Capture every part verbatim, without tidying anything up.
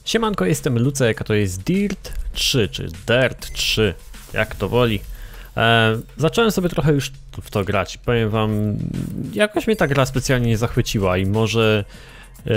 Siemanko, jestem Lucek, a to jest Dirt trzy, czy Dirt trzy, jak to woli. E, zacząłem sobie trochę już w to grać. Powiem wam, jakoś mnie ta gra specjalnie nie zachwyciła i może e,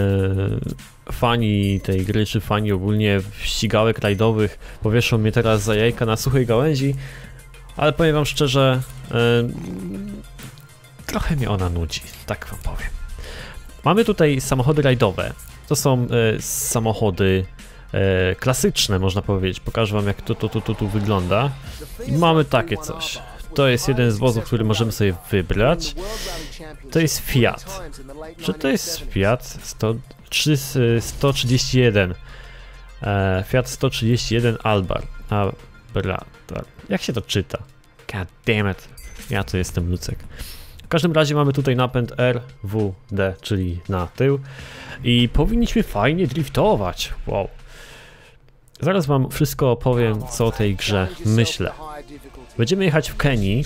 fani tej gry, czy fani ogólnie ścigałek rajdowych powieszą mnie teraz za jajka na suchej gałęzi, ale powiem wam szczerze, e, trochę mnie ona nudzi, tak wam powiem. Mamy tutaj samochody rajdowe. To są e, samochody e, klasyczne, można powiedzieć. Pokażę wam, jak to, to, to, to tu wygląda. I mamy takie coś. To jest jeden z wozów, który możemy sobie wybrać. To jest Fiat. Czy to jest Fiat sto trzydzieści jeden? E, Fiat sto trzydzieści jeden Albar. Albar. Jak się to czyta? God damn it. Ja to jestem Lucek. W każdym razie mamy tutaj napęd R W D, czyli na tył. I powinniśmy fajnie driftować. Wow. Zaraz wam wszystko opowiem, co o tej grze myślę. Będziemy jechać w Kenii.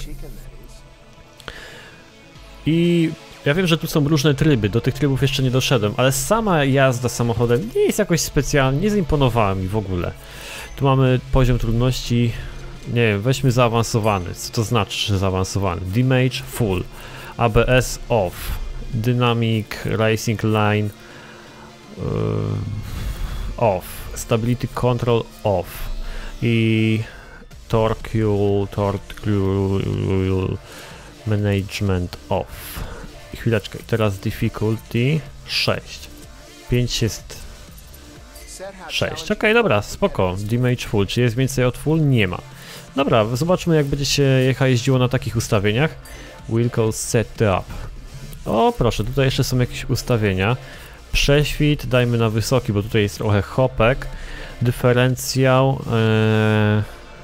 I ja wiem, że tu są różne tryby, do tych trybów jeszcze nie doszedłem, ale sama jazda samochodem nie jest jakoś specjalnie, nie zaimponowała mi w ogóle. Tu mamy poziom trudności, nie wiem, weźmy zaawansowany. Co to znaczy, że zaawansowany? Damage full, A B S off, Dynamic Racing Line yy, off, Stability Control off i Torque Torque Management off. I chwileczkę, teraz difficulty sześć. pięć jest sześć. Ok, dobra, spoko. Damage full. Czy jest więcej od full? Nie ma. Dobra, zobaczmy, jak będzie się jecha jeździło na takich ustawieniach. Wheel setup. O, proszę, tutaj jeszcze są jakieś ustawienia. Prześwit dajmy na wysoki, bo tutaj jest trochę hopek. Dyferencjał. Ee...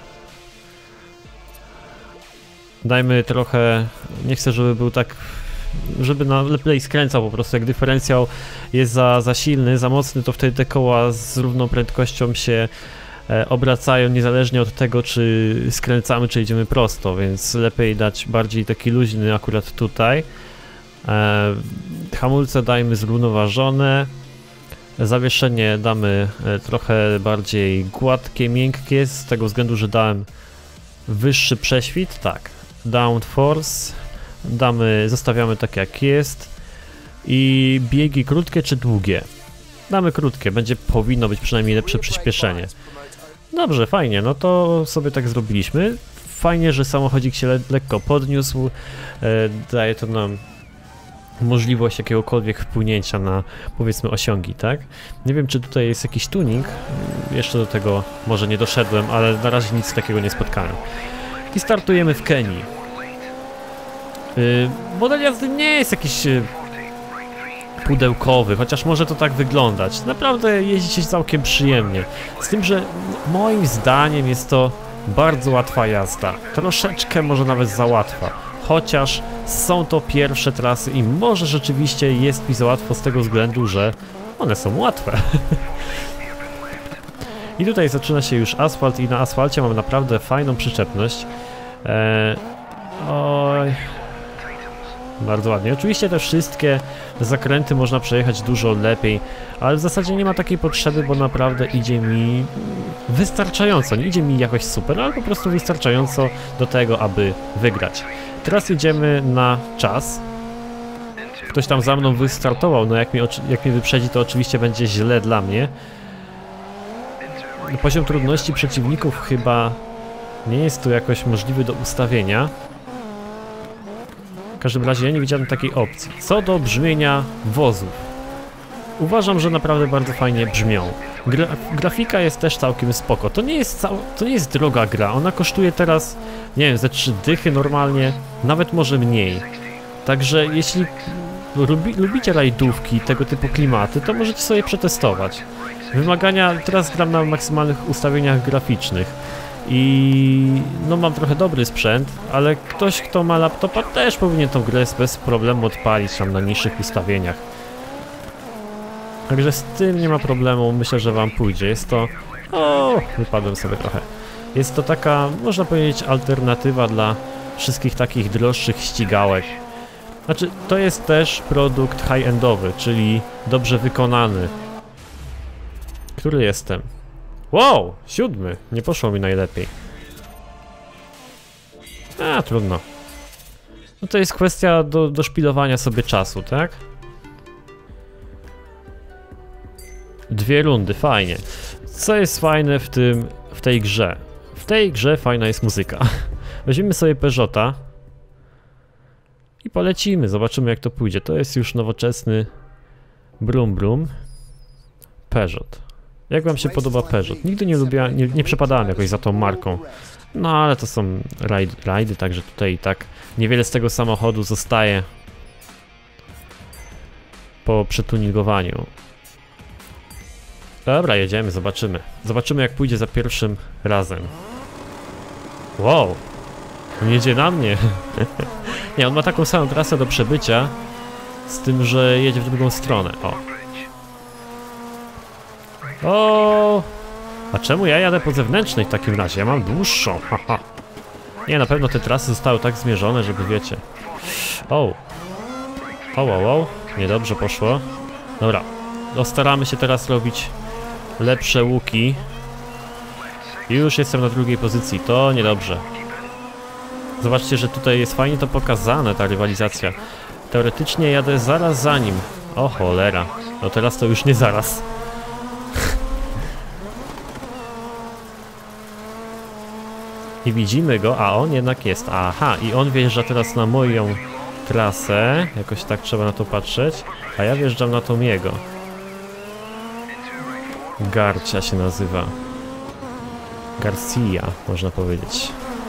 Dajmy trochę. Nie chcę, żeby był tak. Żeby na lepiej skręcał po prostu. Jak dyferencjał jest za, za silny, za mocny, to wtedy te koła z równą prędkością się e, obracają, niezależnie od tego, czy skręcamy, czy idziemy prosto, więc lepiej dać bardziej taki luźny akurat tutaj. E, hamulce dajmy zrównoważone. Zawieszenie damy e, trochę bardziej gładkie, miękkie, z tego względu, że dałem wyższy prześwit. Tak, downforce. Damy, zostawiamy tak jak jest. I biegi krótkie czy długie? Damy krótkie, będzie powinno być przynajmniej lepsze przyspieszenie. Dobrze, fajnie, no to sobie tak zrobiliśmy. Fajnie, że samochodzik się le lekko podniósł. E, daje to nam możliwość jakiegokolwiek wpłynięcia na, powiedzmy, osiągi, tak? Nie wiem, czy tutaj jest jakiś tuning. Jeszcze do tego może nie doszedłem, ale na razie nic takiego nie spotkałem. I startujemy w Kenii. Yy, model jazdy nie jest jakiś yy, pudełkowy, chociaż może to tak wyglądać. Naprawdę jeździ się całkiem przyjemnie. Z tym, że moim zdaniem jest to bardzo łatwa jazda. Troszeczkę może nawet za łatwa. Chociaż są to pierwsze trasy i może rzeczywiście jest mi za łatwo z tego względu, że one są łatwe. I tutaj zaczyna się już asfalt i na asfalcie mam naprawdę fajną przyczepność. Eee, oj... Bardzo ładnie. Oczywiście te wszystkie zakręty można przejechać dużo lepiej, ale w zasadzie nie ma takiej potrzeby, bo naprawdę idzie mi wystarczająco. Nie idzie mi jakoś super, ale po prostu wystarczająco do tego, aby wygrać. Teraz jedziemy na czas. Ktoś tam za mną wystartował, no jak mnie, jak mnie wyprzedzi, to oczywiście będzie źle dla mnie. Poziom trudności przeciwników chyba nie jest tu jakoś możliwy do ustawienia. W każdym razie ja nie widziałem takiej opcji. Co do brzmienia wozów. Uważam, że naprawdę bardzo fajnie brzmią. Gra grafika jest też całkiem spoko. To nie jest, cał to nie jest droga gra. Ona kosztuje teraz, nie wiem, ze trzy dychy normalnie. Nawet może mniej. Także jeśli lubi lubicie rajdówki, tego typu klimaty, to możecie sobie przetestować. Wymagania, teraz gram na maksymalnych ustawieniach graficznych. I no mam trochę dobry sprzęt, ale ktoś, kto ma laptopa, też powinien tą grę bez problemu odpalić tam na niższych ustawieniach. Także z tym nie ma problemu, myślę, że wam pójdzie. Jest to... O, wypadłem sobie trochę. Jest to taka, można powiedzieć, alternatywa dla wszystkich takich droższych ścigałek. Znaczy, to jest też produkt high-endowy, czyli dobrze wykonany. Który jestem? Wow! Siódmy! Nie poszło mi najlepiej. A, trudno. No to jest kwestia do, do szpilowania sobie czasu, tak? Dwie rundy, fajnie. Co jest fajne w tym, w tej grze? W tej grze fajna jest muzyka. Weźmiemy sobie Peugeota i polecimy, zobaczymy jak to pójdzie. To jest już nowoczesny brum brum Peugeot. Jak wam się podoba Peugeot? Nigdy nie lubiłem, nie, nie przepadałem jakoś za tą marką. No ale to są rajdy, rajdy, także tutaj i tak niewiele z tego samochodu zostaje po przetuningowaniu. Dobra, jedziemy, zobaczymy. Zobaczymy jak pójdzie za pierwszym razem. Wow! On jedzie na mnie. Nie, on ma taką samą trasę do przebycia, z tym, że jedzie w drugą stronę. O! O! A czemu ja jadę po zewnętrznej w takim razie? Ja mam dłuższą, haha. Nie, na pewno te trasy zostały tak zmierzone, żeby wiecie. O! O, o, o. Niedobrze poszło. Dobra. No, staramy się teraz robić lepsze łuki. Już jestem na drugiej pozycji, to niedobrze. Zobaczcie, że tutaj jest fajnie to pokazane, ta rywalizacja. Teoretycznie jadę zaraz za nim. O cholera. No teraz to już nie zaraz. I widzimy go, a on jednak jest. Aha, i on wjeżdża teraz na moją trasę. Jakoś tak trzeba na to patrzeć. A ja wjeżdżam na tą jego. Garcia się nazywa. Garcia, można powiedzieć.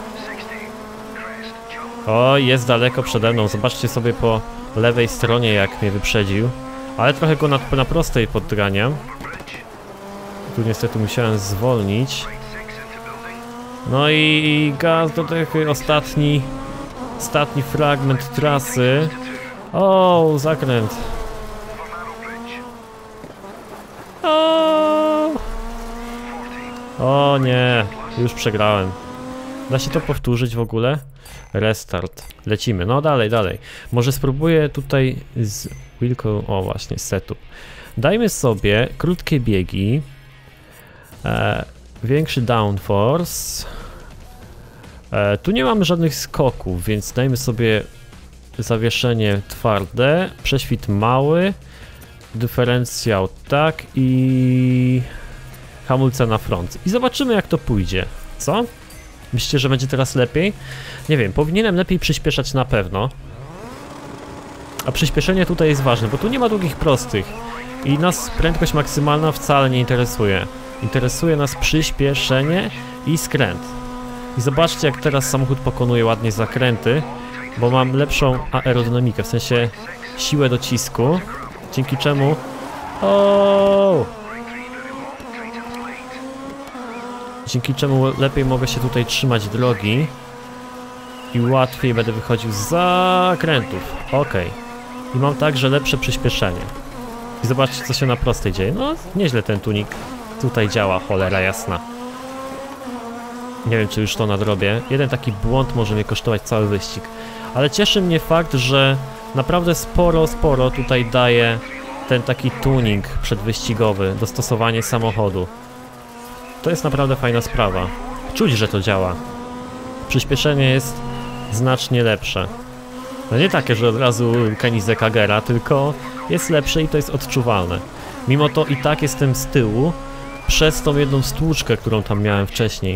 O, jest daleko przede mną. Zobaczcie sobie po lewej stronie, jak mnie wyprzedził. Ale trochę go na, na prostej podganiam. Tu niestety musiałem zwolnić. No i, i gaz do tych ostatni, ostatni fragment trasy. O, zakręt. O, o nie, już przegrałem. Da się to powtórzyć w ogóle? Restart. Lecimy. No dalej, dalej. Może spróbuję tutaj z Wilką. O właśnie, setup. Dajmy sobie krótkie biegi. E, większy downforce. E, tu nie mamy żadnych skoków, więc dajmy sobie zawieszenie twarde, prześwit mały, dyferencjał tak i hamulce na front. I zobaczymy jak to pójdzie. Co? Myślicie, że będzie teraz lepiej? Nie wiem, powinienem lepiej przyspieszać na pewno. A przyspieszenie tutaj jest ważne, bo tu nie ma długich prostych. I nas prędkość maksymalna wcale nie interesuje. Interesuje nas przyspieszenie i skręt. I zobaczcie jak teraz samochód pokonuje ładnie zakręty, bo mam lepszą aerodynamikę, w sensie siłę docisku, dzięki czemu... O! Dzięki czemu lepiej mogę się tutaj trzymać drogi i łatwiej będę wychodził z zakrętów. Ok. I mam także lepsze przyspieszenie. I zobaczcie co się na prostej dzieje. No, nieźle ten tunik tutaj działa, cholera jasna. Nie wiem czy już to nadrobię. Jeden taki błąd może mnie kosztować cały wyścig. Ale cieszy mnie fakt, że naprawdę sporo, sporo tutaj daje ten taki tuning przedwyścigowy, dostosowanie samochodu. To jest naprawdę fajna sprawa. Czuć, że to działa. Przyspieszenie jest znacznie lepsze. No nie takie, że od razu Kenny Kagera, tylko jest lepsze i to jest odczuwalne. Mimo to i tak jestem z tyłu przez tą jedną stłuczkę, którą tam miałem wcześniej.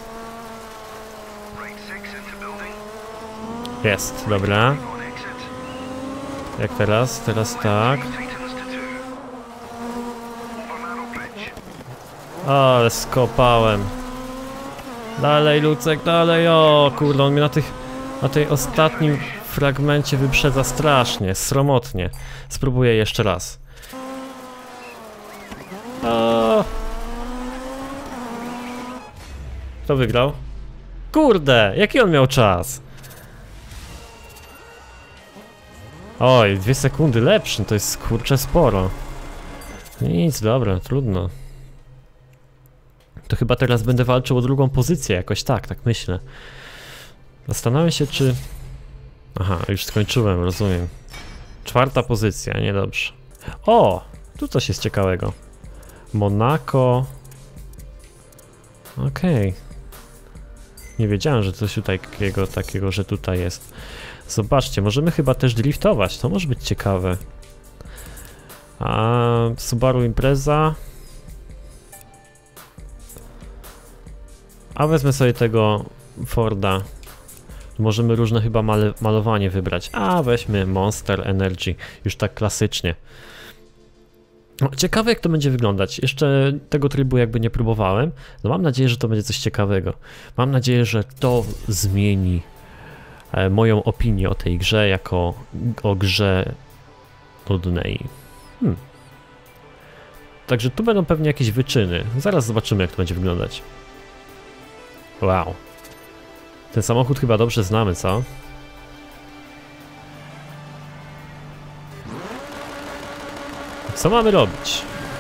Jest, dobra. Jak teraz? Teraz tak. Ale skopałem. Dalej Lucek, dalej, o kurde, on mnie na tych, na tej ostatnim fragmencie wyprzedza strasznie, sromotnie. Spróbuję jeszcze raz. O! Kto wygrał? Kurde, jaki on miał czas? Oj, dwie sekundy lepszy, to jest kurczę sporo. Nic, dobra, trudno. To chyba teraz będę walczył o drugą pozycję, jakoś tak, tak myślę. Zastanawiam się, czy... Aha, już skończyłem, rozumiem. Czwarta pozycja, niedobrze. O! Tu coś jest ciekawego. Monaco. Okej. Okay. Nie wiedziałem, że coś tutaj takiego, takiego, że tutaj jest. Zobaczcie, możemy chyba też driftować, to może być ciekawe. A Subaru Impreza. A wezmę sobie tego Forda. Możemy różne chyba mal malowanie wybrać. A weźmy Monster Energy, już tak klasycznie. No, ciekawe jak to będzie wyglądać. Jeszcze tego trybu jakby nie próbowałem. No mam nadzieję, że to będzie coś ciekawego. Mam nadzieję, że to zmieni e, moją opinię o tej grze jako o grze nudnej. Hmm. Także tu będą pewnie jakieś wyczyny. Zaraz zobaczymy jak to będzie wyglądać. Wow. Ten samochód chyba dobrze znamy, co? Co mamy robić?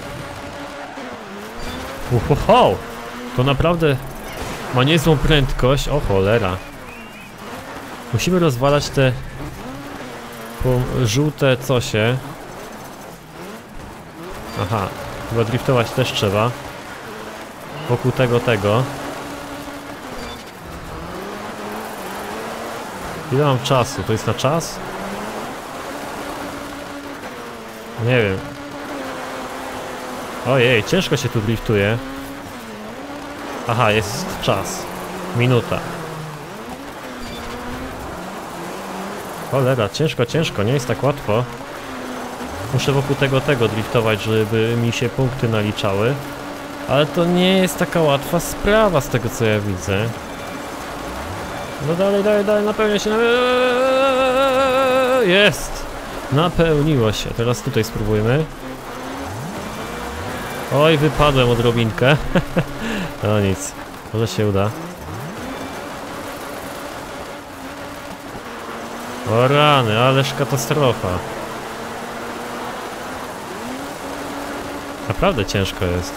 Uhoho! To naprawdę ma niezłą prędkość. O cholera. Musimy rozwalać te żółte cosie. Aha, chyba driftować też trzeba. Wokół tego, tego. Ile mam czasu? To jest na czas? Nie wiem. Ojej, ciężko się tu driftuje. Aha, jest czas. Minuta. Cholera, ciężko, ciężko, nie jest tak łatwo. Muszę wokół tego, tego driftować, żeby mi się punkty naliczały. Ale to nie jest taka łatwa sprawa z tego, co ja widzę. No dalej, dalej, dalej, napełnia się, napełnia... Jest! Napełniło się. Teraz tutaj spróbujmy. Oj, wypadłem odrobinkę. No nic, może się uda. O rany, ależ katastrofa. Naprawdę ciężko jest.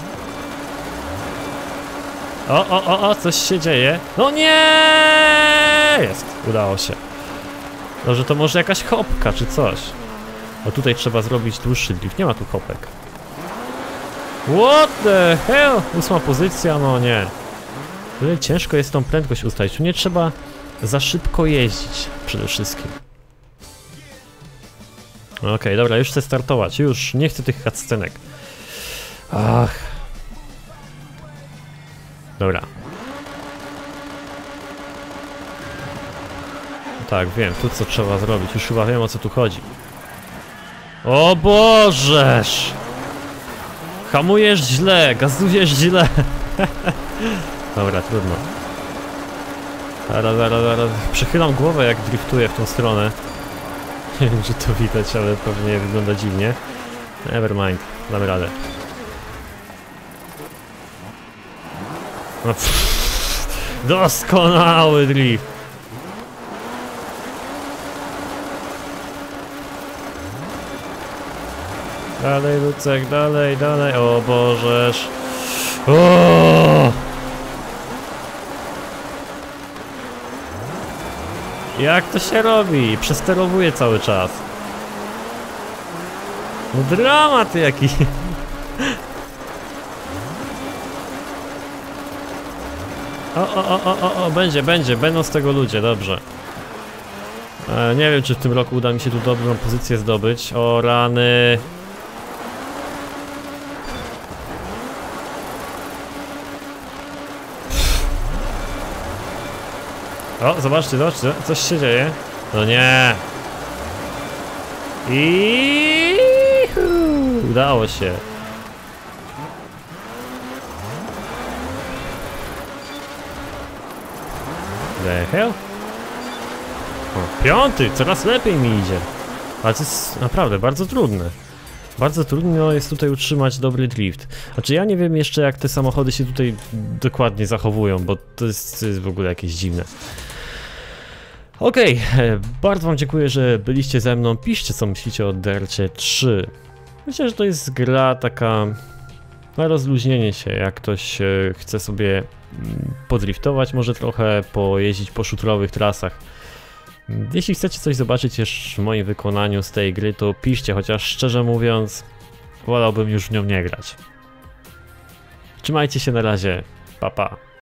O, o, o, o, coś się dzieje. No nie! Jest, udało się. No, że to może jakaś hopka czy coś. O, tutaj trzeba zrobić dłuższy drift, nie ma tu hopek. What the hell? Ósma pozycja, no nie. Tyle ciężko jest tą prędkość ustalić. Tu nie trzeba za szybko jeździć przede wszystkim. Okej, okay, dobra, już chcę startować. Już nie chcę tych cutscenek. Ach. Dobra. Tak, wiem, tu co trzeba zrobić. Już chyba wiem, o co tu chodzi. O Bożeż! Hamujesz źle, gazujesz źle. Dobra, trudno. Zaraz, zaraz, zaraz. Przechylam głowę, jak driftuję w tą stronę. Nie wiem, czy to widać, ale pewnie wygląda dziwnie. Nevermind, damy radę. No, pff, doskonały drift. Dalej, Lucek, dalej, dalej. O Bożeż. O! Jak to się robi? Przesterowuję cały czas. No dramat jaki. O, o, o, o, o, o, będzie, będzie, będą z tego ludzie, dobrze. E, nie wiem, czy w tym roku uda mi się tu dobrą pozycję zdobyć. O rany. O, zobaczcie, zobaczcie, coś się dzieje. No nie. I udało się. The hell? O, piąty, coraz lepiej mi idzie. Ale to jest naprawdę bardzo trudne. Bardzo trudno jest tutaj utrzymać dobry drift. Znaczy ja nie wiem jeszcze, jak te samochody się tutaj dokładnie zachowują, bo to jest, to jest w ogóle jakieś dziwne. Okej, okay, bardzo wam dziękuję, że byliście ze mną. Piszcie, co myślicie o Dircie trzy. Myślę, że to jest gra taka na rozluźnienie się, jak ktoś chce sobie podriftować, może trochę pojeździć po szutrowych trasach. Jeśli chcecie coś zobaczyć jeszcze w moim wykonaniu z tej gry, to piszcie, chociaż szczerze mówiąc wolałbym już w nią nie grać. Trzymajcie się na razie, pa pa.